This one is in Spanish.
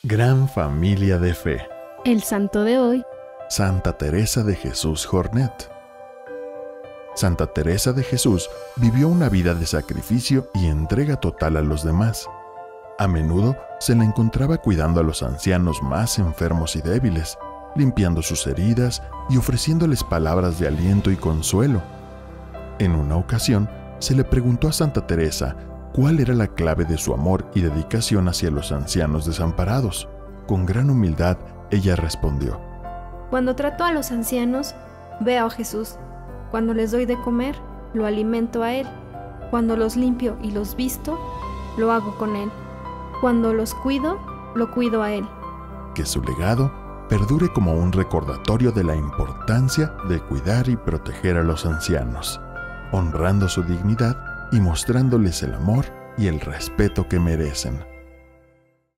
Gran familia de fe. El santo de hoy, Santa Teresa de Jesús Jornet. Santa Teresa de Jesús vivió una vida de sacrificio y entrega total a los demás. A menudo se la encontraba cuidando a los ancianos más enfermos y débiles, limpiando sus heridas y ofreciéndoles palabras de aliento y consuelo. En una ocasión, se le preguntó a Santa Teresa cuál era la clave de su amor y dedicación hacia los ancianos desamparados. Con gran humildad, ella respondió: Cuando trato a los ancianos, veo a Jesús. Cuando les doy de comer, lo alimento a Él. Cuando los limpio y los visto, lo hago con Él. Cuando los cuido, lo cuido a Él. Que su legado perdure como un recordatorio de la importancia de cuidar y proteger a los ancianos, honrando su dignidad y mostrándoles el amor y el respeto que merecen.